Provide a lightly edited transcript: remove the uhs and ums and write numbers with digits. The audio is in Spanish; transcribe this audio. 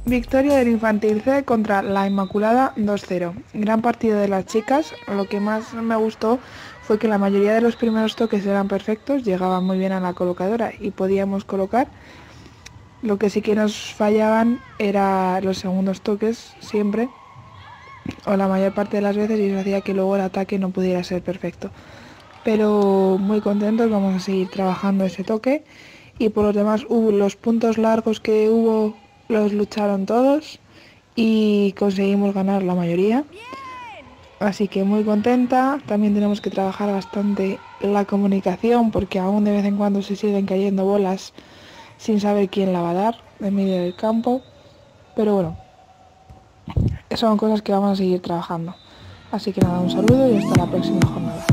Victoria del Infantil C contra la Inmaculada 2-0. Gran partido de las chicas. Lo que más me gustó fue que la mayoría de los primeros toques eran perfectos, llegaban muy bien a la colocadora y podíamos colocar. Lo que sí que nos fallaban era los segundos toques siempre, o la mayor parte de las veces, y eso hacía que luego el ataque no pudiera ser perfecto. Pero muy contentos, vamos a seguir trabajando ese toque. Y por los demás, los puntos largos que hubo los lucharon todos y conseguimos ganar la mayoría. Así que muy contenta. También tenemos que trabajar bastante la comunicación porque aún de vez en cuando se siguen cayendo bolas sin saber quién la va a dar en medio del campo. Pero bueno, son cosas que vamos a seguir trabajando. Así que nada, un saludo y hasta la próxima jornada.